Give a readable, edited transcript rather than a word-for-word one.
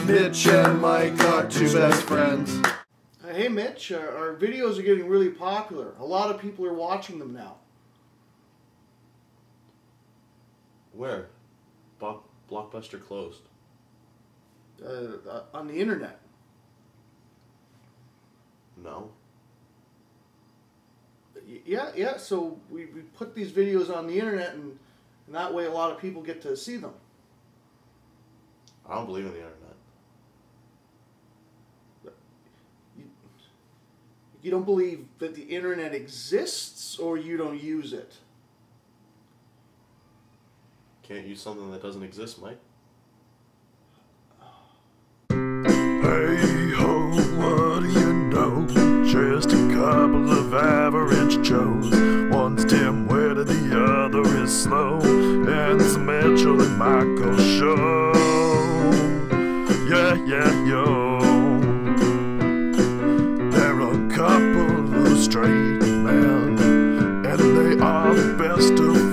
Mitch and Mike are two best friends. Hey Mitch, our videos are getting really popular. A lot of people are watching them now. Where? Blockbuster closed. On the internet. No. Yeah. So we put these videos on the internet, and that way a lot of people get to see them. I don't believe in the internet. You don't believe that the internet exists, or you don't use it? Can't use something that doesn't exist, Mike. Hey ho, what do you know? Just a couple of average Joes. One's dim-witted, the other is slow. And it's a Mitchell and Michael show. Yeah, yo. They're a couple of straight men, and they are the best of